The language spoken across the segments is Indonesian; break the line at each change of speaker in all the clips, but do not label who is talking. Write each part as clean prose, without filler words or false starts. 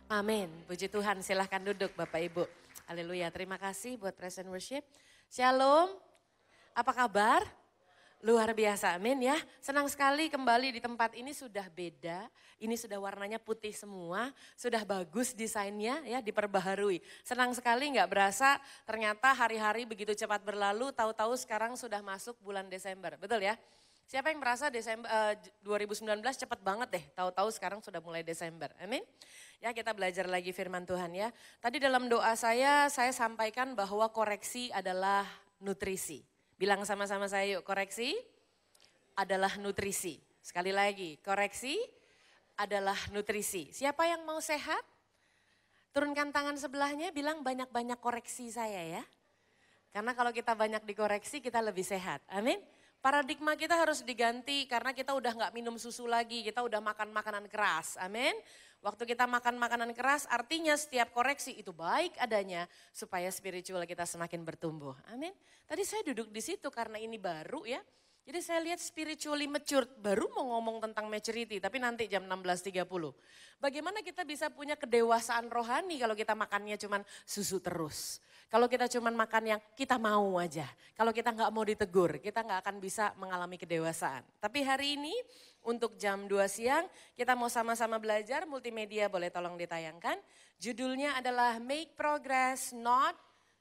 Amin. Puji Tuhan, silahkan duduk Bapak Ibu. Haleluya, terima kasih buat present worship. Shalom, apa kabar? Luar biasa, amin ya. Senang sekali kembali di tempat ini sudah beda. Ini sudah warnanya putih semua, sudah bagus desainnya ya, diperbaharui. Senang sekali nggak berasa ternyata hari-hari begitu cepat berlalu, tahu-tahu sekarang sudah masuk bulan Desember, betul ya? Siapa yang merasa Desember 2019 cepat banget deh, tahu-tahu sekarang sudah mulai Desember, amin. Ya kita belajar lagi firman Tuhan ya. Tadi dalam doa saya sampaikan bahwa koreksi adalah nutrisi. Bilang sama-sama saya yuk, koreksi adalah nutrisi. Sekali lagi, koreksi adalah nutrisi. Siapa yang mau sehat? Turunkan tangan sebelahnya, bilang banyak-banyak koreksi saya ya. Karena kalau kita banyak dikoreksi, kita lebih sehat. Amin. Paradigma kita harus diganti karena kita udah gak minum susu lagi, kita udah makan makanan keras. Amin. Waktu kita makan makanan keras artinya setiap koreksi itu baik adanya supaya spiritual kita semakin bertumbuh. Amin. Tadi saya duduk di situ karena ini baru ya. Jadi saya lihat spiritually matured, baru mau ngomong tentang maturity tapi nanti jam 16.30. Bagaimana kita bisa punya kedewasaan rohani kalau kita makannya cuman susu terus. Kalau kita cuman makan yang kita mau aja. Kalau kita nggak mau ditegur, kita nggak akan bisa mengalami kedewasaan. Tapi hari ini untuk jam 2 siang kita mau sama-sama belajar, multimedia boleh tolong ditayangkan. Judulnya adalah Make Progress Not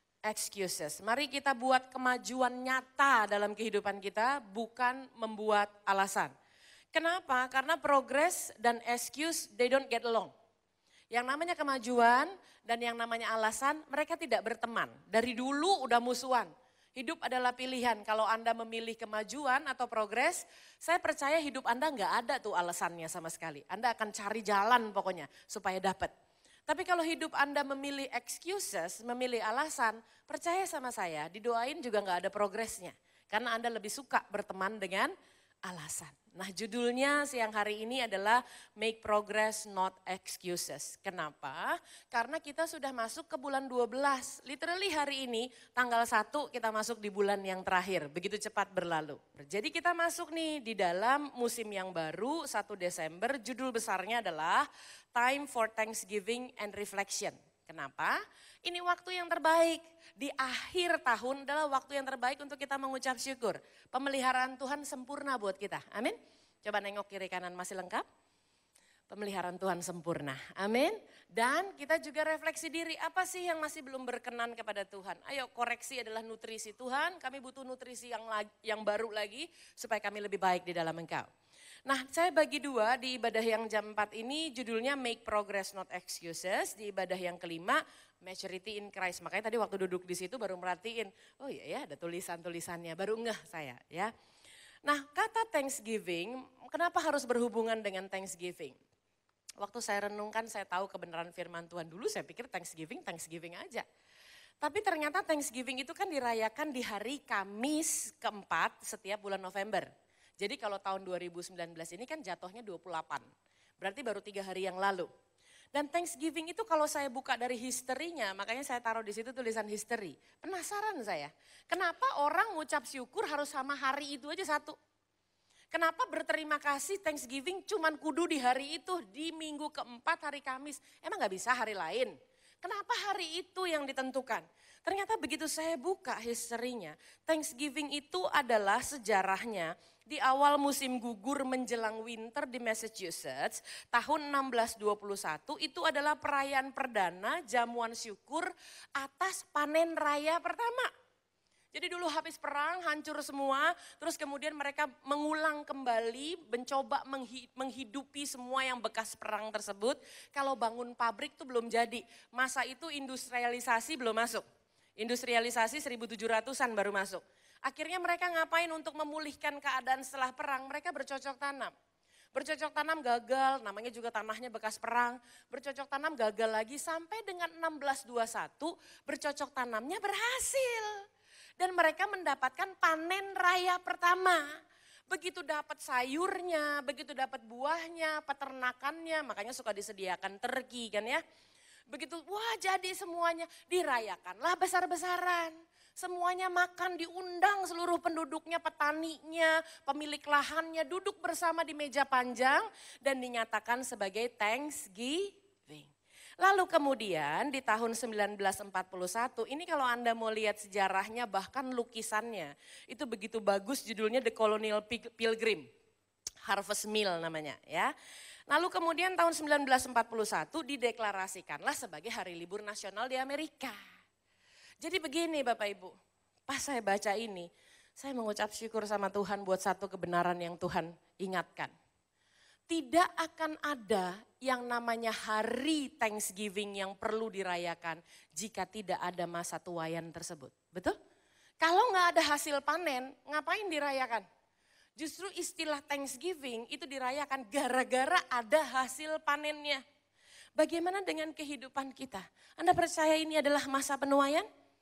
Excuses. Mari kita buat kemajuan nyata dalam kehidupan kita, bukan membuat alasan. Kenapa? Karena progress dan excuse they don't get along. Yang namanya kemajuan dan yang namanya alasan mereka tidak berteman. Dari dulu udah musuhan. Hidup adalah pilihan. Kalau Anda memilih kemajuan atau progres, saya percaya hidup Anda nggak ada tuh alasannya sama sekali. Anda akan cari jalan pokoknya supaya dapat. Tapi kalau hidup Anda memilih excuses, memilih alasan, percaya sama saya, didoain juga nggak ada progresnya. Karena Anda lebih suka berteman dengan alasan. Nah judulnya siang hari ini adalah Make Progress Not Excuses. Kenapa? Karena kita sudah masuk ke bulan 12. Literally hari ini tanggal 1 kita masuk di bulan yang terakhir. Begitu cepat berlalu. Jadi kita masuk nih di dalam musim yang baru 1 Desember. Judul besarnya adalah Time for Thanksgiving and Reflection. Kenapa? Ini waktu yang terbaik. Di akhir tahun adalah waktu yang terbaik untuk kita mengucap syukur. Pemeliharaan Tuhan sempurna buat kita. Amin. Coba nengok kiri kanan masih lengkap. Pemeliharaan Tuhan sempurna. Amin. Dan kita juga refleksi diri. Apa sih yang masih belum berkenan kepada Tuhan? Ayo koreksi adalah nutrisi Tuhan. Kami butuh nutrisi yang baru lagi supaya kami lebih baik di dalam Engkau. Nah saya bagi dua di ibadah yang jam 4 ini judulnya Make Progress Not Excuses. Di ibadah yang kelima Maturity in Christ. Makanya tadi waktu duduk di situ baru merhatiin, oh iya ya ada tulisan-tulisannya, baru ngeh saya ya. Nah kata Thanksgiving, kenapa harus berhubungan dengan Thanksgiving? Waktu saya renungkan saya tahu kebenaran firman Tuhan dulu saya pikir Thanksgiving aja. Tapi ternyata Thanksgiving itu kan dirayakan di hari Kamis keempat setiap bulan November. Jadi kalau tahun 2019 ini kan jatuhnya 28, berarti baru 3 hari yang lalu. Dan Thanksgiving itu kalau saya buka dari historinya, makanya saya taruh di situ tulisan history. Penasaran saya, kenapa orang ngucap syukur harus sama hari itu aja satu? Kenapa berterima kasih Thanksgiving cuman kudu di hari itu, di minggu keempat hari Kamis? Emang gak bisa hari lain? Kenapa hari itu yang ditentukan? Ternyata begitu saya buka historinya, Thanksgiving itu adalah sejarahnya di awal musim gugur menjelang winter di Massachusetts tahun 1621 itu adalah perayaan perdana jamuan syukur atas panen raya pertama. Jadi dulu habis perang hancur semua, terus kemudian mereka mengulang kembali, mencoba menghidupi semua yang bekas perang tersebut. Kalau bangun pabrik tuh belum jadi, masa itu industrialisasi belum masuk. Industrialisasi 1700-an baru masuk. Akhirnya mereka ngapain untuk memulihkan keadaan setelah perang, mereka bercocok tanam. Bercocok tanam gagal, namanya juga tanahnya bekas perang. Bercocok tanam gagal lagi sampai dengan 1621 bercocok tanamnya berhasil. Dan mereka mendapatkan panen raya pertama. Begitu dapat sayurnya, begitu dapat buahnya, peternakannya, makanya suka disediakan turkey kan ya. Begitu, wah jadi semuanya dirayakanlah besar-besaran. Semuanya makan, diundang seluruh penduduknya, petaninya, pemilik lahannya duduk bersama di meja panjang dan dinyatakan sebagai Thanksgiving. Lalu kemudian di tahun 1941, ini kalau Anda mau lihat sejarahnya bahkan lukisannya, itu begitu bagus judulnya The Colonial Pilgrim, Harvest Meal namanya ya. Lalu kemudian tahun 1941 dideklarasikanlah sebagai hari libur nasional di Amerika. Jadi begini Bapak Ibu, pas saya baca ini, saya mengucap syukur sama Tuhan buat satu kebenaran yang Tuhan ingatkan. Tidak akan ada yang namanya hari Thanksgiving yang perlu dirayakan jika tidak ada masa tuaian tersebut. Betul? Kalau nggak ada hasil panen, ngapain dirayakan? Justru istilah Thanksgiving itu dirayakan gara-gara ada hasil panennya. Bagaimana dengan kehidupan kita? Anda percaya ini adalah masa penuaian?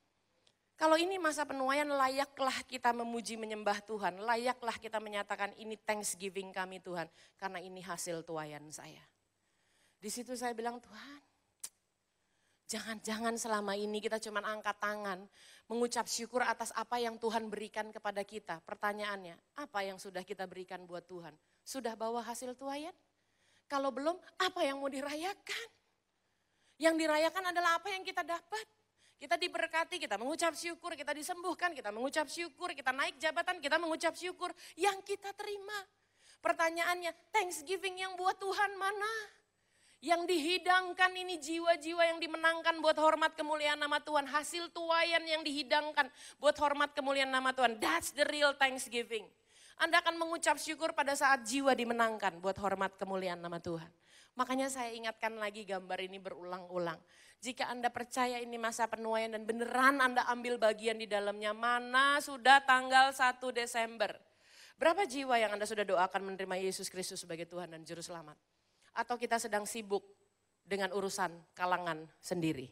Kalau ini masa penuaian, layaklah kita memuji menyembah Tuhan. Layaklah kita menyatakan ini Thanksgiving kami Tuhan. Karena ini hasil tuaian saya. Di situ saya bilang Tuhan, jangan-jangan selama ini kita cuma angkat tangan. Mengucap syukur atas apa yang Tuhan berikan kepada kita. Pertanyaannya, apa yang sudah kita berikan buat Tuhan? Sudah bawa hasil tuaian? Kalau belum, apa yang mau dirayakan? Yang dirayakan adalah apa yang kita dapat. Kita diberkati, kita mengucap syukur, kita disembuhkan, kita mengucap syukur, kita naik jabatan, kita mengucap syukur. Yang kita terima. Pertanyaannya, Thanksgiving yang buat Tuhan mana? Yang dihidangkan ini jiwa-jiwa yang dimenangkan buat hormat kemuliaan nama Tuhan. Hasil tuaian yang dihidangkan buat hormat kemuliaan nama Tuhan. That's the real Thanksgiving. Anda akan mengucap syukur pada saat jiwa dimenangkan buat hormat kemuliaan nama Tuhan. Makanya saya ingatkan lagi gambar ini berulang-ulang. Jika Anda percaya ini masa penuaian dan beneran Anda ambil bagian di dalamnya, mana sudah tanggal 1 Desember. Berapa jiwa yang Anda sudah doakan menerima Yesus Kristus sebagai Tuhan dan Juru Selamat? Atau kita sedang sibuk dengan urusan kalangan sendiri?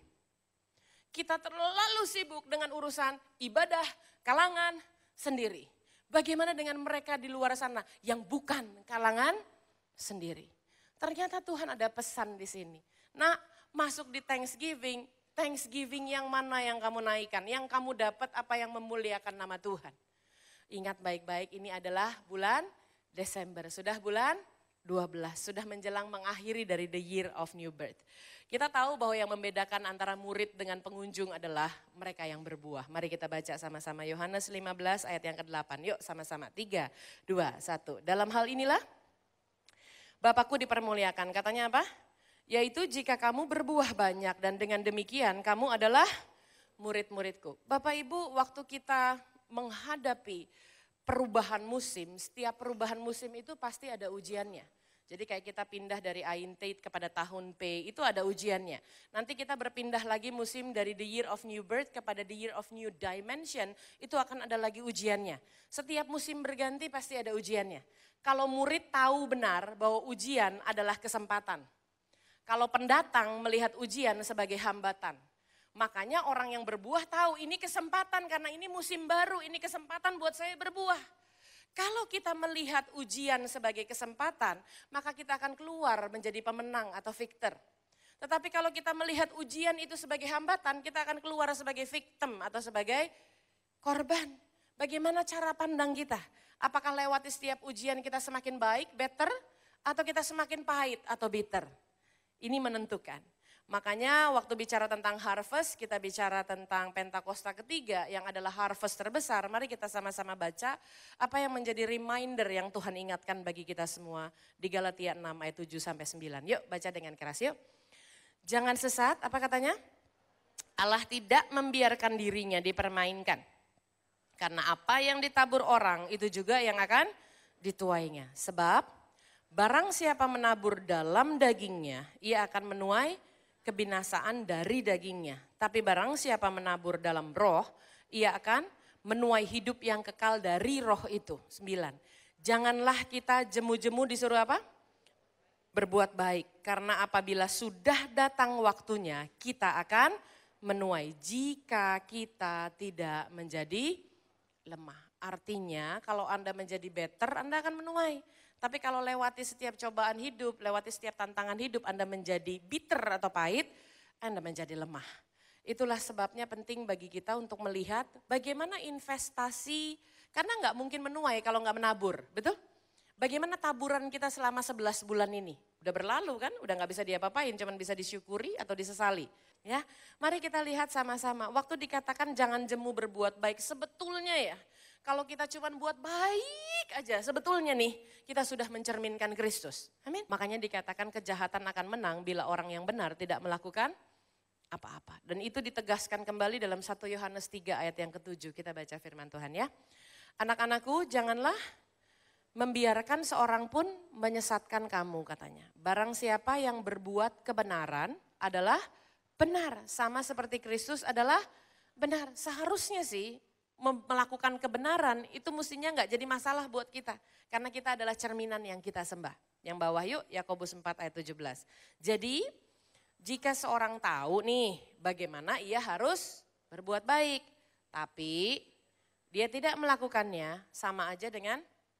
Kita terlalu sibuk dengan urusan ibadah kalangan sendiri. Bagaimana dengan mereka di luar sana yang bukan kalangan sendiri? Ternyata Tuhan ada pesan di sini. Nah, masuk di Thanksgiving, Thanksgiving yang mana yang kamu naikkan? Yang kamu dapat apa yang memuliakan nama Tuhan? Ingat baik-baik, ini adalah bulan Desember. Sudah bulan 12, sudah menjelang mengakhiri dari the year of new birth. Kita tahu bahwa yang membedakan antara murid dengan pengunjung adalah mereka yang berbuah. Mari kita baca sama-sama Yohanes 15 ayat yang ke-8. Yuk sama-sama, 3, 2, 1. Dalam hal inilah Bapakku dipermuliakan, katanya apa? Yaitu jika kamu berbuah banyak dan dengan demikian kamu adalah murid-muridku. Bapak Ibu, waktu kita menghadapi perubahan musim, setiap perubahan musim itu pasti ada ujiannya. Jadi kayak kita pindah dari Ain Tate kepada tahun P, itu ada ujiannya. Nanti kita berpindah lagi musim dari the year of new birth kepada the year of new dimension, itu akan ada lagi ujiannya. Setiap musim berganti pasti ada ujiannya. Kalau murid tahu benar bahwa ujian adalah kesempatan. Kalau pendatang melihat ujian sebagai hambatan. Makanya orang yang berbuah tahu ini kesempatan karena ini musim baru, ini kesempatan buat saya berbuah. Kalau kita melihat ujian sebagai kesempatan, maka kita akan keluar menjadi pemenang atau victor. Tetapi kalau kita melihat ujian itu sebagai hambatan, kita akan keluar sebagai victim atau sebagai korban. Bagaimana cara pandang kita? Apakah lewati setiap ujian kita semakin baik, better, atau kita semakin pahit atau bitter? Ini menentukan. Makanya waktu bicara tentang harvest, kita bicara tentang Pentakosta ketiga yang adalah harvest terbesar. Mari kita sama-sama baca apa yang menjadi reminder yang Tuhan ingatkan bagi kita semua di Galatia 6 ayat 7-9. Yuk baca dengan keras yuk. Jangan sesat, apa katanya? Allah tidak membiarkan dirinya dipermainkan. Karena apa yang ditabur orang itu juga yang akan dituainya. Sebab barang siapa menabur dalam dagingnya, ia akan menuai kebinasaan dari dagingnya. Tapi barang siapa menabur dalam roh, ia akan menuai hidup yang kekal dari roh itu. 9. Janganlah kita jemu-jemu disuruh apa? Berbuat baik. Karena apabila sudah datang waktunya, kita akan menuai. Jika kita tidak menjadi lemah. Artinya kalau Anda menjadi better, Anda akan menuai. Tapi kalau lewati setiap cobaan hidup, lewati setiap tantangan hidup, Anda menjadi bitter atau pahit, Anda menjadi lemah. Itulah sebabnya penting bagi kita untuk melihat bagaimana investasi, karena nggak mungkin menuai kalau nggak menabur, betul? Bagaimana taburan kita selama 11 bulan ini? Udah berlalu kan, udah gak bisa diapa-apain, cuman bisa disyukuri atau disesali. Ya, mari kita lihat sama-sama. Waktu dikatakan jangan jemu berbuat baik, sebetulnya ya, kalau kita cuma buat baik aja, sebetulnya nih kita sudah mencerminkan Kristus. Amin. Makanya dikatakan kejahatan akan menang bila orang yang benar tidak melakukan apa-apa. Dan itu ditegaskan kembali dalam 1 Yohanes 3 ayat yang ke-7. Kita baca firman Tuhan ya. Anak-anakku, janganlah membiarkan seorang pun menyesatkan kamu, katanya. Barang siapa yang berbuat kebenaran adalah benar, sama seperti Kristus adalah benar. Seharusnya sih melakukan kebenaran itu mestinya enggak jadi masalah buat kita. Karena kita adalah cerminan yang kita sembah. Yang bawah yuk, Yakobus 4 ayat 17. Jadi jika seorang tahu nih bagaimana ia harus berbuat baik. Tapi dia tidak melakukannya, sama aja dengan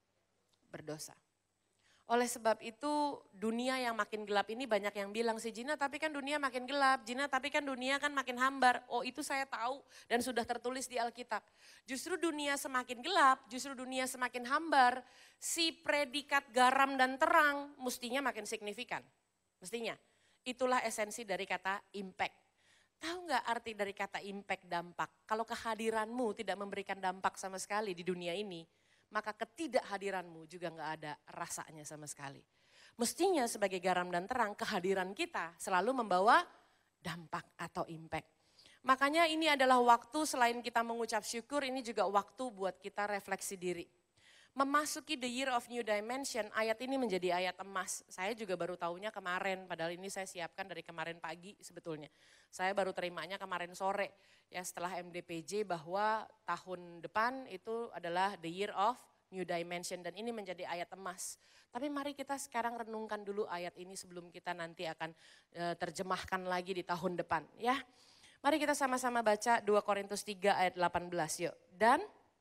berdosa. Oleh sebab itu dunia yang makin gelap ini banyak yang bilang sih Gina tapi kan dunia makin gelap, Gina tapi kan dunia kan makin hambar. Oh itu saya tahu dan sudah tertulis di Alkitab. Justru dunia semakin gelap, justru dunia semakin hambar, si predikat garam dan terang mestinya makin signifikan. Mestinya. Itulah esensi dari kata impact. Tahu nggak arti dari kata impact, dampak? Kalau kehadiranmu tidak memberikan dampak sama sekali di dunia ini, maka ketidakhadiranmu juga nggak ada rasanya sama sekali. Mestinya sebagai garam dan terang, kehadiran kita selalu membawa dampak atau impact. Makanya ini adalah waktu selain kita mengucap syukur, ini juga waktu buat kita refleksi diri. Memasuki the year of new dimension, ayat ini menjadi ayat emas. Saya juga baru tahunya kemarin, padahal ini saya siapkan dari kemarin pagi sebetulnya. Saya baru terimanya kemarin sore. Ya setelah MDPJ bahwa tahun depan itu adalah the year of new dimension dan ini menjadi ayat emas. Tapi mari kita sekarang renungkan dulu ayat ini sebelum kita nanti akan terjemahkan lagi di tahun depan ya. Mari kita sama-sama baca 2 Korintus 3 ayat 18 yuk. Dan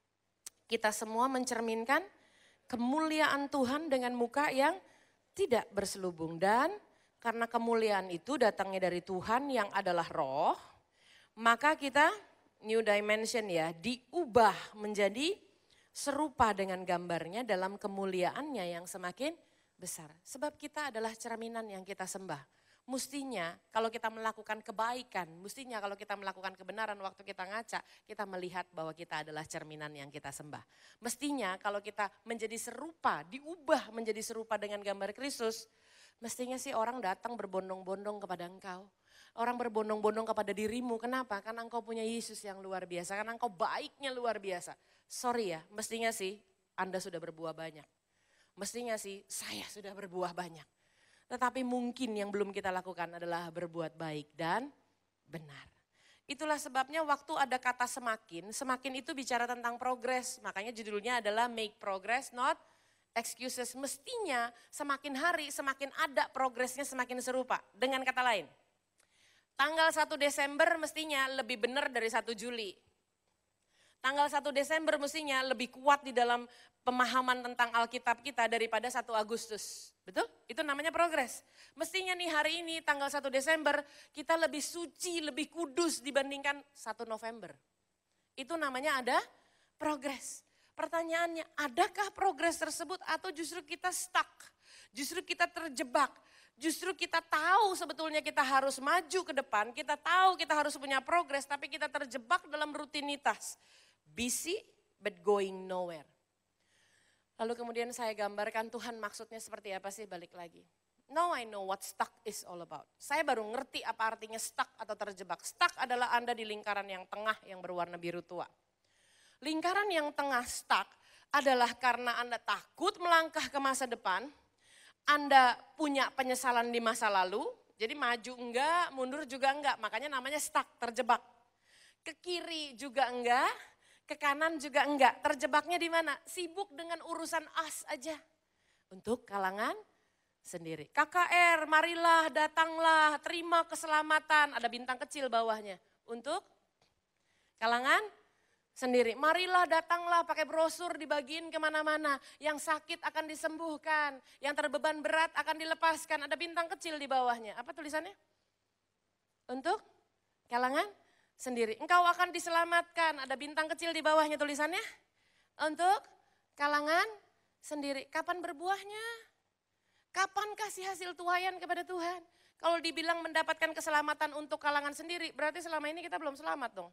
kita semua mencerminkan kemuliaan Tuhan dengan muka yang tidak berselubung dan karena kemuliaan itu datangnya dari Tuhan yang adalah roh. Maka kita new dimension ya diubah menjadi serupa dengan gambarnya dalam kemuliaannya yang semakin besar. Sebab kita adalah cerminan yang kita sembah. Mestinya kalau kita melakukan kebaikan, mestinya kalau kita melakukan kebenaran waktu kita ngaca, kita melihat bahwa kita adalah cerminan yang kita sembah. Mestinya kalau kita menjadi serupa, diubah menjadi serupa dengan gambar Kristus, mestinya sih orang datang berbondong-bondong kepada engkau. Orang berbondong-bondong kepada dirimu, kenapa? Karena engkau punya Yesus yang luar biasa, karena engkau baiknya luar biasa. Sorry ya, mestinya sih Anda sudah berbuah banyak. Mestinya sih saya sudah berbuah banyak. Tetapi mungkin yang belum kita lakukan adalah berbuat baik dan benar. Itulah sebabnya waktu ada kata semakin, semakin itu bicara tentang progres. Makanya judulnya adalah make progress not excuses. Mestinya semakin hari semakin ada progresnya semakin serupa. Dengan kata lain. Tanggal 1 Desember mestinya lebih benar dari 1 Juli. Tanggal 1 Desember mestinya lebih kuat di dalam pemahaman tentang Alkitab kita daripada 1 Agustus. Betul? Itu namanya progres. Mestinya nih hari ini tanggal 1 Desember kita lebih suci, lebih kudus dibandingkan 1 November. Itu namanya ada progres. Pertanyaannya, adakah progres tersebut atau justru kita stuck? Justru kita terjebak? Justru kita tahu sebetulnya kita harus maju ke depan, kita tahu kita harus punya progres, tapi kita terjebak dalam rutinitas. Busy but going nowhere. Lalu kemudian saya gambarkan Tuhan maksudnya seperti apa sih, balik lagi. Now I know what stuck is all about. Saya baru ngerti apa artinya stuck atau terjebak. Stuck adalah Anda di lingkaran yang tengah yang berwarna biru tua. Lingkaran yang tengah stuck adalah karena Anda takut melangkah ke masa depan, Anda punya penyesalan di masa lalu, jadi maju enggak, mundur juga enggak, makanya namanya stuck, terjebak. Ke kiri juga enggak, ke kanan juga enggak, terjebaknya di mana? Sibuk dengan urusan as aja. Untuk kalangan sendiri. KKR, marilah, datanglah, terima keselamatan, ada bintang kecil bawahnya. Untuk kalangan sendiri. Marilah, datanglah, pakai brosur dibagiin kemana-mana. Yang sakit akan disembuhkan, yang terbeban berat akan dilepaskan. Ada bintang kecil di bawahnya. Apa tulisannya? Untuk kalangan sendiri. Engkau akan diselamatkan, ada bintang kecil di bawahnya tulisannya. Untuk kalangan sendiri. Kapan berbuahnya? Kapan kasih hasil tuaian kepada Tuhan? Kalau dibilang mendapatkan keselamatan untuk kalangan sendiri, berarti selama ini kita belum selamat dong.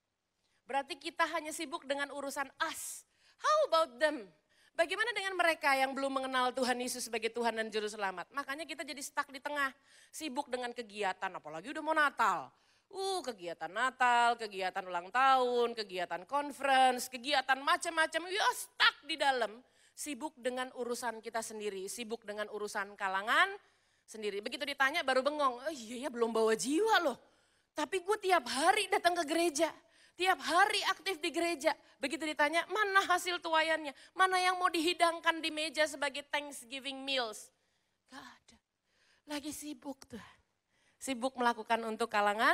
Berarti kita hanya sibuk dengan urusan us. How about them? Bagaimana dengan mereka yang belum mengenal Tuhan Yesus sebagai Tuhan dan Juru Selamat? Makanya kita jadi stuck di tengah, sibuk dengan kegiatan, apalagi udah mau Natal. Kegiatan Natal, kegiatan ulang tahun, kegiatan conference, kegiatan macam-macam, ya stuck di dalam. Sibuk dengan urusan kita sendiri, sibuk dengan urusan kalangan sendiri. Begitu ditanya baru bengong, oh iya ya belum bawa jiwa loh. Tapi gue tiap hari datang ke gereja, tiap hari aktif di gereja. Begitu ditanya mana hasil tuaiannya, mana yang mau dihidangkan di meja sebagai Thanksgiving meals. Gak ada, lagi sibuk Tuhan. Sibuk melakukan untuk kalangan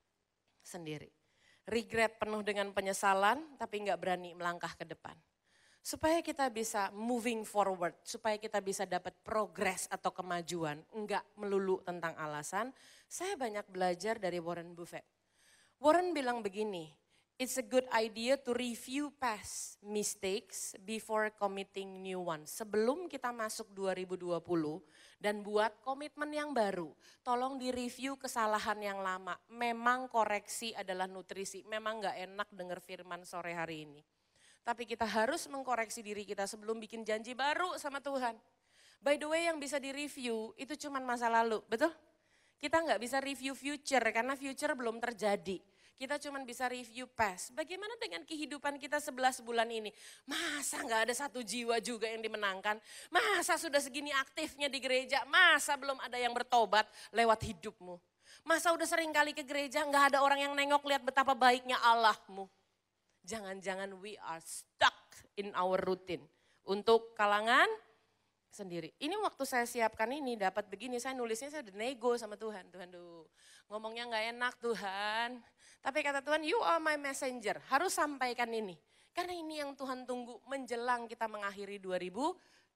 sendiri. Regret penuh dengan penyesalan tapi gak berani melangkah ke depan. Supaya kita bisa moving forward, supaya kita bisa dapat progres atau kemajuan, enggak melulu tentang alasan. Saya banyak belajar dari Warren Buffett. Warren bilang begini, it's a good idea to review past mistakes before committing new ones. Sebelum kita masuk 2020 dan buat komitmen yang baru, tolong direview kesalahan yang lama. Memang koreksi adalah nutrisi, memang enggak enak dengar firman sore hari ini. Tapi kita harus mengkoreksi diri kita sebelum bikin janji baru sama Tuhan. By the way yang bisa direview itu cuma masa lalu, betul? Kita nggak bisa review future karena future belum terjadi. Kita cuma bisa review past. Bagaimana dengan kehidupan kita 11 bulan ini? Masa nggak ada satu jiwa juga yang dimenangkan? Masa sudah segini aktifnya di gereja? Masa belum ada yang bertobat lewat hidupmu? Masa udah sering kali ke gereja nggak ada orang yang nengok lihat betapa baiknya Allahmu? Jangan-jangan we are stuck in our routine untuk kalangan sendiri. Ini waktu saya siapkan ini dapat begini, saya nulisnya saya udah nego sama Tuhan. Tuhan ngomongnya gak enak Tuhan. Tapi kata Tuhan you are my messenger, harus sampaikan ini. Karena ini yang Tuhan tunggu menjelang kita mengakhiri 2019.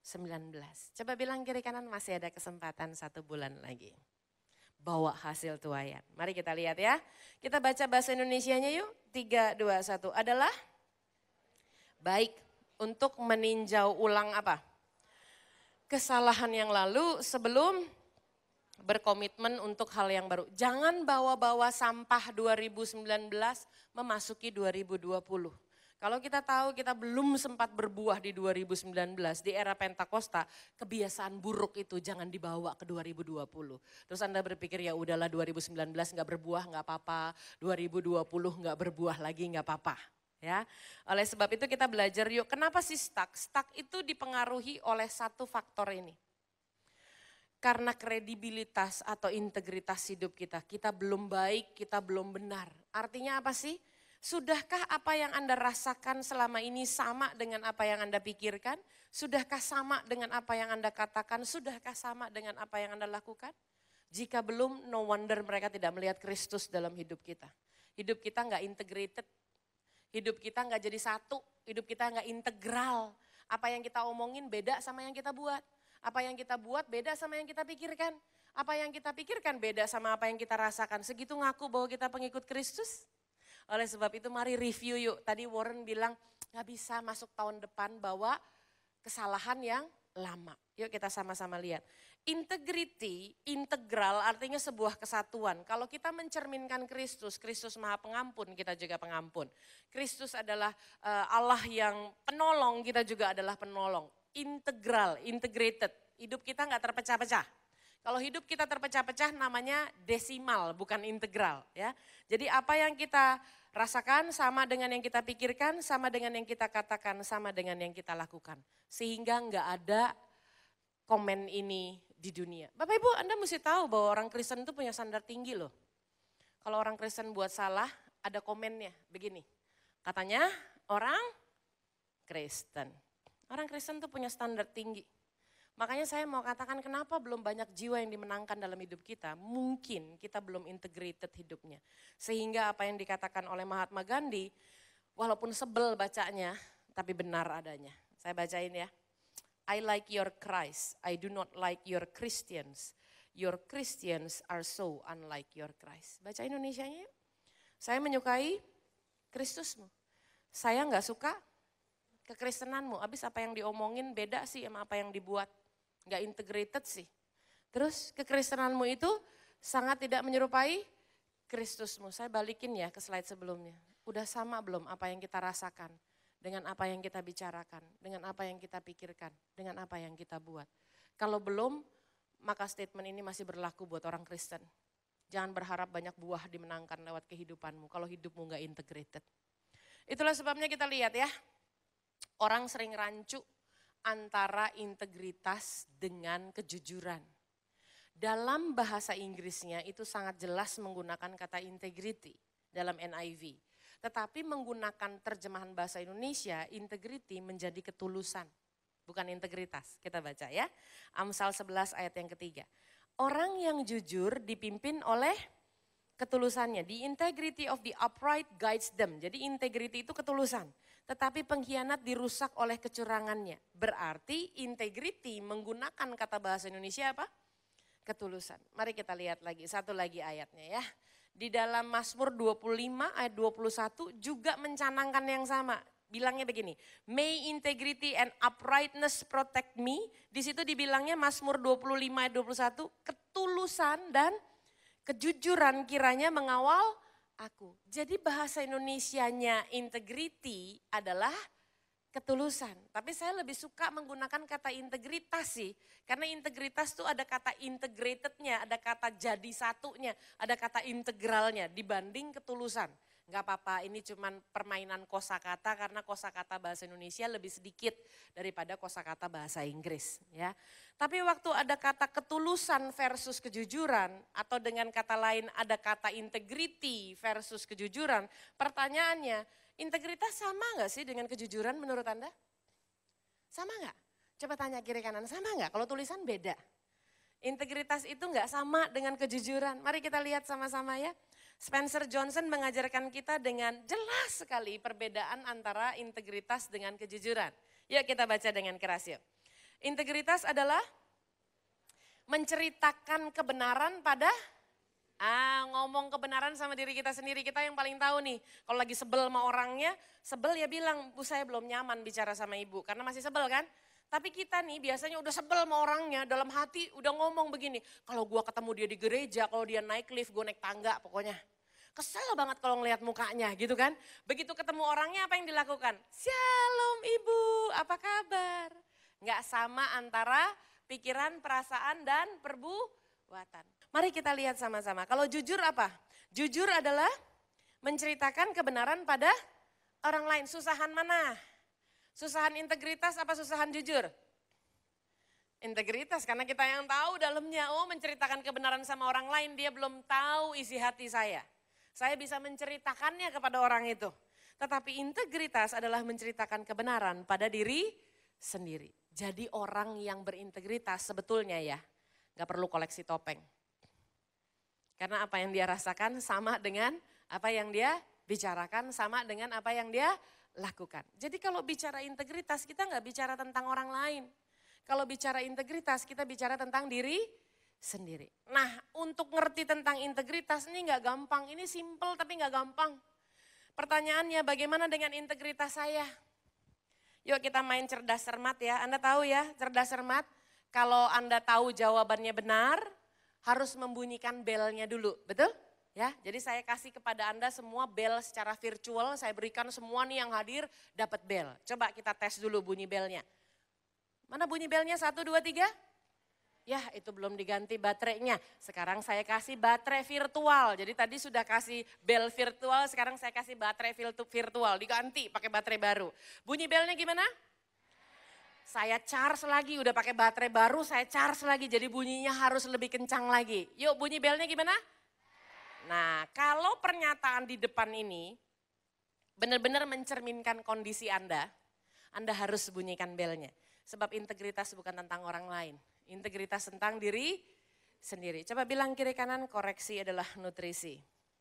Coba bilang kiri kanan masih ada kesempatan 1 bulan lagi. Bawa hasil tuaian. Mari kita lihat ya. Kita baca bahasa Indonesianya yuk. 3, 2, 1 adalah baik untuk meninjau ulang apa? Kesalahan yang lalu sebelum berkomitmen untuk hal yang baru. Jangan bawa-bawa sampah 2019 memasuki 2020. Kalau kita tahu kita belum sempat berbuah di 2019, di era Pentakosta, kebiasaan buruk itu jangan dibawa ke 2020. Terus Anda berpikir ya udahlah 2019 nggak berbuah nggak apa-apa, 2020 nggak berbuah lagi nggak apa-apa. Ya, oleh sebab itu kita belajar yuk, kenapa sih stuck? Stuck itu dipengaruhi oleh satu faktor ini. Karena kredibilitas atau integritas hidup kita belum baik, kita belum benar. Artinya apa sih? Sudahkah apa yang Anda rasakan selama ini sama dengan apa yang Anda pikirkan? Sudahkah sama dengan apa yang Anda katakan? Sudahkah sama dengan apa yang Anda lakukan? Jika belum, no wonder mereka tidak melihat Kristus dalam hidup kita. Hidup kita nggak integrated, hidup kita nggak jadi satu, hidup kita nggak integral. Apa yang kita omongin beda sama yang kita buat. Apa yang kita buat beda sama yang kita pikirkan. Apa yang kita pikirkan beda sama apa yang kita rasakan. Segitu ngaku bahwa kita pengikut Kristus. Oleh sebab itu mari review yuk. Tadi Warren bilang gak bisa masuk tahun depan bawa kesalahan yang lama. Yuk kita sama-sama lihat. Integrity, integral artinya sebuah kesatuan. Kalau kita mencerminkan Kristus, Kristus Maha Pengampun, kita juga pengampun. Kristus adalah Allah yang penolong, kita juga adalah penolong. Integral, integrated. Hidup kita gak terpecah-pecah. Kalau hidup kita terpecah-pecah namanya desimal, bukan integral. Ya. Jadi apa yang kita rasakan sama dengan yang kita pikirkan, sama dengan yang kita katakan, sama dengan yang kita lakukan. Sehingga nggak ada komen ini di dunia. Bapak Ibu, Anda mesti tahu bahwa orang Kristen itu punya standar tinggi loh. Kalau orang Kristen buat salah, ada komennya begini. Katanya orang Kristen. Orang Kristen itu punya standar tinggi. Makanya saya mau katakan kenapa belum banyak jiwa yang dimenangkan dalam hidup kita. Mungkin kita belum integrated hidupnya. Sehingga apa yang dikatakan oleh Mahatma Gandhi, walaupun sebel bacanya, tapi benar adanya. Saya bacain ya. I like your Christ, I do not like your Christians. Your Christians are so unlike your Christ. Baca Indonesianya yuk. Saya menyukai Kristusmu. Saya nggak suka kekristenanmu, habis apa yang diomongin beda sih sama apa yang dibuat. Nggak integrated sih. Terus kekristenanmu itu sangat tidak menyerupai Kristusmu. Saya balikin ya ke slide sebelumnya. Udah sama belum apa yang kita rasakan dengan apa yang kita bicarakan, dengan apa yang kita pikirkan, dengan apa yang kita buat. Kalau belum, maka statement ini masih berlaku buat orang Kristen. Jangan berharap banyak buah dimenangkan lewat kehidupanmu kalau hidupmu nggak integrated. Itulah sebabnya kita lihat ya, orang sering rancu antara integritas dengan kejujuran. Dalam bahasa Inggrisnya itu sangat jelas menggunakan kata integrity dalam NIV. Tetapi menggunakan terjemahan bahasa Indonesia, integrity menjadi ketulusan, bukan integritas. Kita baca ya, Amsal 11 ayat yang ketiga. Orang yang jujur dipimpin oleh ketulusannya. The integrity of the upright guides them. Jadi integrity itu ketulusan. Tetapi pengkhianat dirusak oleh kecurangannya. Berarti integrity menggunakan kata bahasa Indonesia apa? Ketulusan. Mari kita lihat lagi, satu lagi ayatnya ya. Di dalam Mazmur 25 ayat 21 juga mencanangkan yang sama. Bilangnya begini, may integrity and uprightness protect me. Di situ dibilangnya Mazmur 25 ayat 21, ketulusan dan kejujuran kiranya mengawal aku. Jadi bahasa Indonesianya integrity adalah ketulusan. Tapi saya lebih suka menggunakan kata integritas sih. Karena integritas tuh ada kata integratednya, ada kata jadi satunya, ada kata integralnya dibanding ketulusan. Enggak apa-apa, ini cuman permainan kosakata karena kosakata bahasa Indonesia lebih sedikit daripada kosakata bahasa Inggris ya. Tapi waktu ada kata ketulusan versus kejujuran atau dengan kata lain ada kata integrity versus kejujuran, pertanyaannya, integritas sama enggak sih dengan kejujuran menurut Anda? Sama enggak? Coba tanya kiri kanan, sama enggak? Kalau tulisan beda. Integritas itu enggak sama dengan kejujuran. Mari kita lihat sama-sama ya. Spencer Johnson mengajarkan kita dengan jelas sekali perbedaan antara integritas dengan kejujuran. Yuk kita baca dengan keras yuk. Integritas adalah menceritakan kebenaran pada ngomong kebenaran sama diri kita sendiri, kita yang paling tahu nih. Kalau lagi sebel sama orangnya, sebel ya bilang, Bu saya belum nyaman bicara sama ibu, karena masih sebel kan. Tapi kita nih biasanya udah sebel sama orangnya, dalam hati udah ngomong begini. Kalau gua ketemu dia di gereja, kalau dia naik lift, gue naik tangga pokoknya. Kesel banget kalau ngelihat mukanya gitu kan. Begitu ketemu orangnya apa yang dilakukan? Shalom ibu, apa kabar? Nggak sama antara pikiran, perasaan, dan perbuatan. Mari kita lihat sama-sama. Kalau jujur apa? Jujur adalah menceritakan kebenaran pada orang lain. Susahan mana? Susahan integritas apa susahan jujur? Integritas, karena kita yang tahu dalamnya. Oh, menceritakan kebenaran sama orang lain, dia belum tahu isi hati saya. Saya bisa menceritakannya kepada orang itu. Tetapi integritas adalah menceritakan kebenaran pada diri sendiri. Jadi orang yang berintegritas sebetulnya ya, gak perlu koleksi topeng. Karena apa yang dia rasakan sama dengan apa yang dia bicarakan, sama dengan apa yang dia lakukan. Jadi kalau bicara integritas kita gak bicara tentang orang lain. Kalau bicara integritas kita bicara tentang diri sendiri. Nah untuk ngerti tentang integritas ini gak gampang, ini simple tapi gak gampang. Pertanyaannya bagaimana dengan integritas saya? Yuk kita main cerdas cermat ya, Anda tahu ya cerdas cermat. Kalau Anda tahu jawabannya benar, harus membunyikan belnya dulu, betul? Ya, jadi saya kasih kepada Anda semua bel secara virtual, saya berikan semua nih yang hadir dapat bel. Coba kita tes dulu bunyi belnya. Mana bunyi belnya? 1, 2, 3? Ya itu belum diganti baterainya. Sekarang saya kasih baterai virtual. Jadi tadi sudah kasih bel virtual, sekarang saya kasih baterai virtual. Diganti pakai baterai baru. Bunyi belnya gimana? Saya charge lagi, udah pakai baterai baru, saya charge lagi. Jadi bunyinya harus lebih kencang lagi. Yuk bunyi belnya gimana? Nah kalau pernyataan di depan ini benar-benar mencerminkan kondisi Anda harus bunyikan belnya. Sebab integritas bukan tentang orang lain. Integritas tentang diri sendiri. Coba bilang kiri kanan, koreksi adalah nutrisi.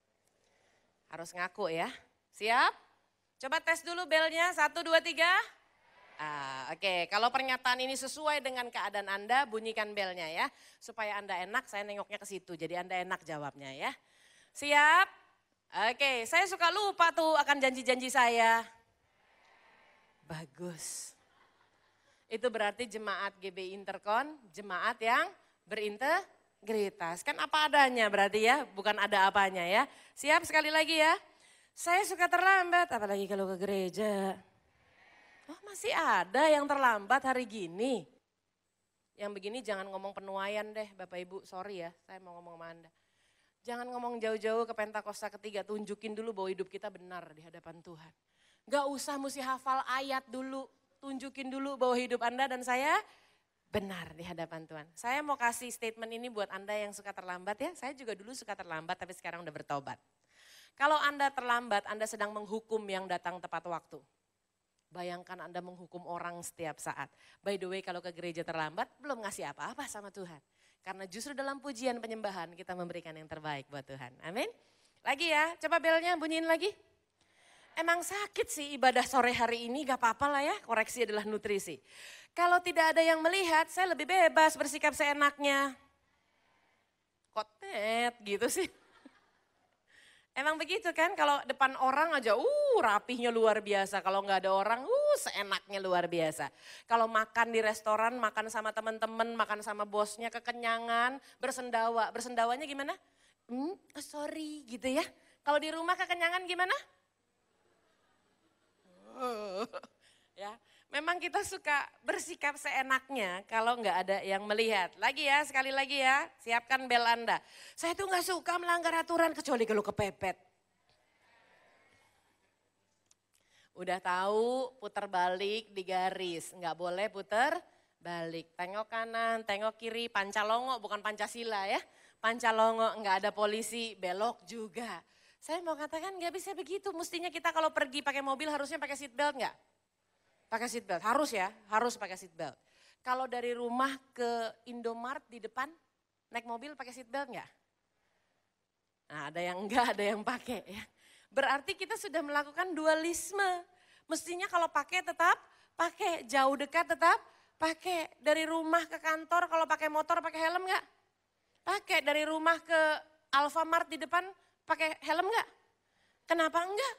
Harus ngaku ya. Siap? Coba tes dulu belnya, 1, 2, 3. Oke, kalau pernyataan ini sesuai dengan keadaan Anda, bunyikan belnya ya. Supaya Anda enak, saya nengoknya ke situ. Jadi Anda enak jawabnya ya. Siap? Oke, saya suka lupa tuh akan janji-janji saya. bagus. Itu berarti jemaat GBI Interkon, jemaat yang berintegritas. Kan apa adanya berarti ya, bukan ada apanya ya. Siap sekali lagi ya. Saya suka terlambat, apalagi kalau ke gereja. Oh masih ada yang terlambat hari gini. Yang begini jangan ngomong penuaian deh Bapak Ibu, sorry ya saya mau ngomong sama Anda. Jangan ngomong jauh-jauh ke Pentakosta ketiga, tunjukin dulu bahwa hidup kita benar di hadapan Tuhan. Gak usah mesti hafal ayat dulu, tunjukin dulu bahwa hidup Anda dan saya benar di hadapan Tuhan. Saya mau kasih statement ini buat Anda yang suka terlambat ya, saya juga dulu suka terlambat tapi sekarang udah bertobat. Kalau Anda terlambat, Anda sedang menghukum yang datang tepat waktu. Bayangkan Anda menghukum orang setiap saat. By the way kalau ke gereja terlambat belum ngasih apa-apa sama Tuhan. Karena justru dalam pujian penyembahan kita memberikan yang terbaik buat Tuhan. Amin. Lagi ya, coba belnya bunyiin lagi. Emang sakit sih ibadah sore hari ini, gak apa-apa lah ya, koreksi adalah nutrisi. Kalau tidak ada yang melihat, saya lebih bebas bersikap seenaknya. Kotet gitu sih. Emang begitu kan, kalau depan orang aja rapihnya luar biasa. Kalau nggak ada orang, seenaknya luar biasa. Kalau makan di restoran, makan sama teman-teman, makan sama bosnya, kekenyangan, bersendawa. Bersendawanya gimana? Sorry gitu ya. Kalau di rumah kekenyangan gimana? Ya, memang kita suka bersikap seenaknya kalau nggak ada yang melihat. Lagi ya, sekali lagi ya, siapkan bel Anda. Saya tuh nggak suka melanggar aturan kecuali kalau kepepet. Udah tahu putar balik di garis, nggak boleh putar balik. Tengok kanan, tengok kiri, pancalongo bukan Pancasila ya. Pancalongo nggak ada polisi, belok juga. Saya mau katakan nggak bisa begitu, mestinya kita kalau pergi pakai mobil harusnya pakai seat belt nggak? Pakai seat belt, harus ya, harus pakai seat belt. Kalau dari rumah ke Indomart di depan, naik mobil pakai seat belt enggak? Nah ada yang enggak, ada yang pakai ya. Berarti kita sudah melakukan dualisme. Mestinya kalau pakai tetap pakai, jauh dekat tetap pakai. Dari rumah ke kantor kalau pakai motor pakai helm enggak? Pakai. Dari rumah ke Alfamart di depan pakai helm enggak? Kenapa enggak?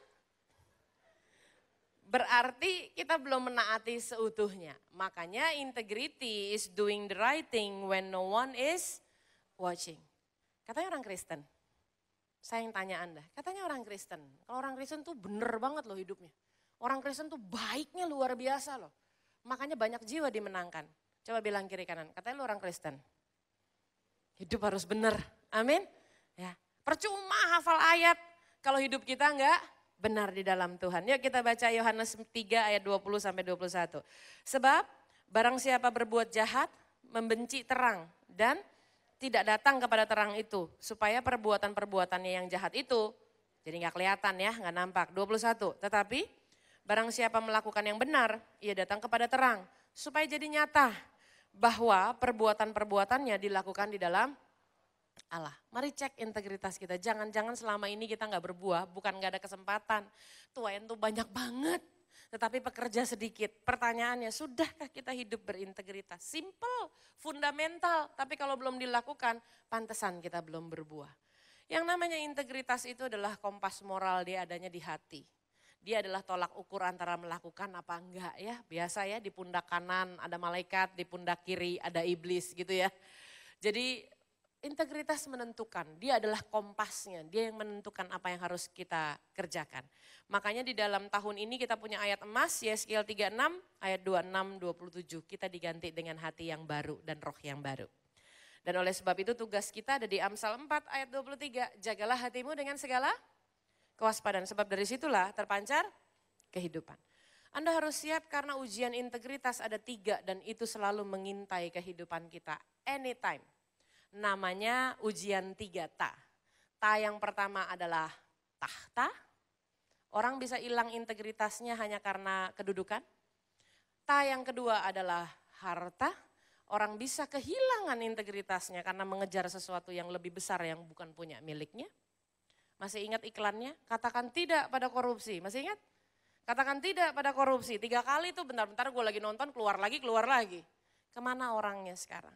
Berarti kita belum menaati seutuhnya. Makanya integrity is doing the right thing when no one is watching. Katanya orang Kristen. Saya yang tanya Anda, katanya orang Kristen. Kalau orang Kristen tuh bener banget loh hidupnya. Orang Kristen tuh baiknya luar biasa loh. Makanya banyak jiwa dimenangkan. Coba bilang kiri kanan, katanya lu orang Kristen. Hidup harus bener, amin. Ya, percuma hafal ayat kalau hidup kita enggak benar di dalam Tuhan. Yuk kita baca Yohanes 3 ayat 20 sampai 21. Sebab barang siapa berbuat jahat, membenci terang dan tidak datang kepada terang itu. Supaya perbuatan-perbuatannya yang jahat itu, jadi gak kelihatan ya, gak nampak. 21, tetapi barang siapa melakukan yang benar, ia datang kepada terang. Supaya jadi nyata bahwa perbuatan-perbuatannya dilakukan di dalam Allah. Mari cek integritas kita. Jangan-jangan selama ini kita nggak berbuah, bukan nggak ada kesempatan. Tuhan tuh banyak banget, tetapi pekerja sedikit. Pertanyaannya, sudahkah kita hidup berintegritas? Simple, fundamental, tapi kalau belum dilakukan, pantesan kita belum berbuah. Yang namanya integritas itu adalah kompas moral, dia adanya di hati. Dia adalah tolak ukur antara melakukan apa enggak ya. Biasa ya di pundak kanan ada malaikat, di pundak kiri ada iblis gitu ya. Jadi integritas menentukan, dia adalah kompasnya, dia yang menentukan apa yang harus kita kerjakan. Makanya di dalam tahun ini kita punya ayat emas, Yeskiel 36 ayat 26-27. Kita diganti dengan hati yang baru dan roh yang baru. Dan oleh sebab itu tugas kita ada di Amsal 4 ayat 23. Jagalah hatimu dengan segala kewaspadaan, sebab dari situlah terpancar kehidupan. Anda harus siap karena ujian integritas ada 3 dan itu selalu mengintai kehidupan kita anytime. Namanya ujian 3 ta. Ta yang pertama adalah tahta. Orang bisa hilang integritasnya hanya karena kedudukan. Ta yang kedua adalah harta. Orang bisa kehilangan integritasnya karena mengejar sesuatu yang lebih besar yang bukan punya miliknya. Masih ingat iklannya? Katakan tidak pada korupsi. Masih ingat? Katakan tidak pada korupsi. 3 kali tuh bentar-bentar gue lagi nonton keluar lagi. Kemana orangnya sekarang?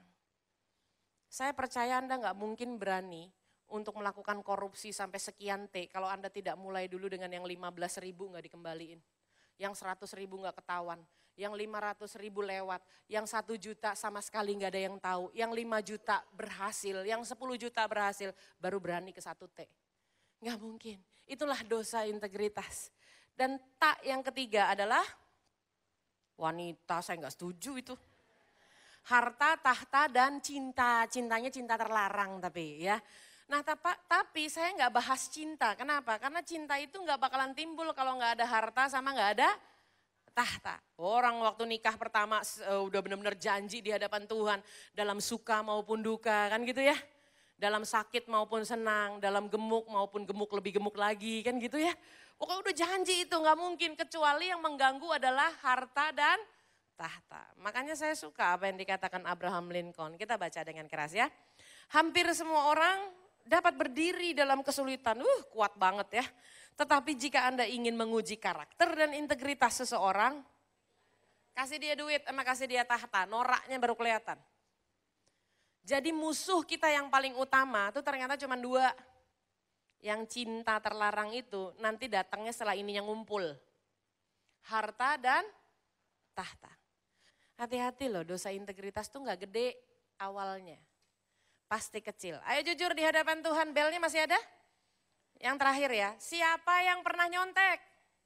Saya percaya Anda nggak mungkin berani untuk melakukan korupsi sampai sekian T kalau Anda tidak mulai dulu dengan yang 15.000 nggak dikembaliin. yang 100.000 nggak ketahuan, yang 500.000 lewat, yang 1 juta sama sekali nggak ada yang tahu, yang 5 juta berhasil, yang 10 juta berhasil, baru berani ke 1T. Nggak mungkin, itulah dosa integritas. Dan tak yang ketiga adalah wanita, saya nggak setuju itu. Harta, tahta, dan cinta. Cintanya cinta terlarang tapi ya. Nah tapi saya nggak bahas cinta, kenapa? Karena cinta itu nggak bakalan timbul kalau nggak ada harta sama nggak ada tahta. Orang waktu nikah pertama udah benar-benar janji di hadapan Tuhan. Dalam suka maupun duka kan gitu ya. Dalam sakit maupun senang, dalam gemuk maupun gemuk lebih gemuk lagi kan gitu ya. Pokoknya udah janji itu nggak mungkin kecuali yang mengganggu adalah harta dan tahta. Makanya saya suka apa yang dikatakan Abraham Lincoln. Kita baca dengan keras ya. Hampir semua orang dapat berdiri dalam kesulitan. Kuat banget ya. Tetapi jika Anda ingin menguji karakter dan integritas seseorang, kasih dia duit sama kasih dia tahta, noraknya baru kelihatan. Jadi musuh kita yang paling utama itu ternyata cuma 2. Yang cinta terlarang itu nanti datangnya setelah ininya ngumpul. Harta dan tahta. Hati-hati loh, dosa integritas tuh gak gede awalnya. Pasti kecil. Ayo jujur di hadapan Tuhan, belnya masih ada? Yang terakhir ya, siapa yang pernah nyontek?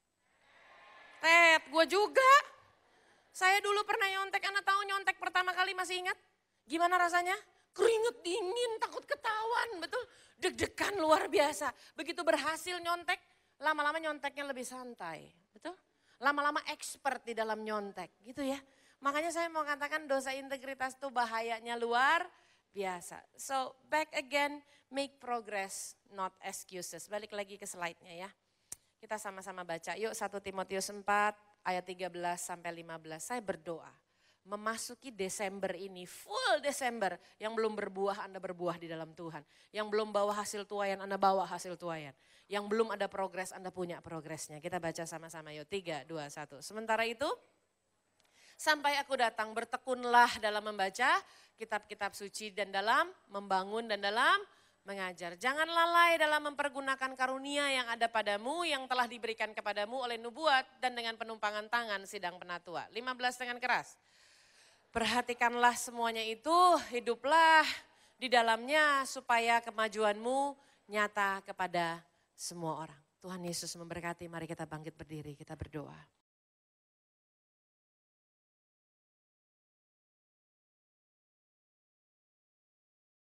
Ted, gue juga. Saya dulu pernah nyontek, Anda tahu nyontek pertama kali masih ingat? Gimana rasanya? Keringet dingin, takut ketahuan, betul? Deg-degan luar biasa. Begitu berhasil nyontek, lama-lama nyonteknya lebih santai, betul? Lama-lama expert di dalam nyontek, gitu ya. Makanya saya mau katakan dosa integritas itu bahayanya luar biasa. So back again, make progress, not excuses. Balik lagi ke slide-nya ya. Kita sama-sama baca, yuk 1 Timotius 4 ayat 13 sampai 15. Saya berdoa. Memasuki Desember ini, full Desember, yang belum berbuah Anda berbuah di dalam Tuhan. Yang belum bawa hasil tuaian Anda bawa hasil tuaian. Yang belum ada progres Anda punya progresnya. Kita baca sama-sama yuk, 3, 2, 1. Sementara itu, sampai aku datang bertekunlah dalam membaca kitab-kitab suci dan dalam membangun dan dalam mengajar. Jangan lalai dalam mempergunakan karunia yang ada padamu, yang telah diberikan kepadamu oleh nubuat dan dengan penumpangan tangan sidang penatua. 15 dengan keras. Perhatikanlah semuanya itu, hiduplah di dalamnya supaya kemajuanmu nyata kepada semua orang. Tuhan Yesus memberkati, mari kita bangkit berdiri, kita berdoa.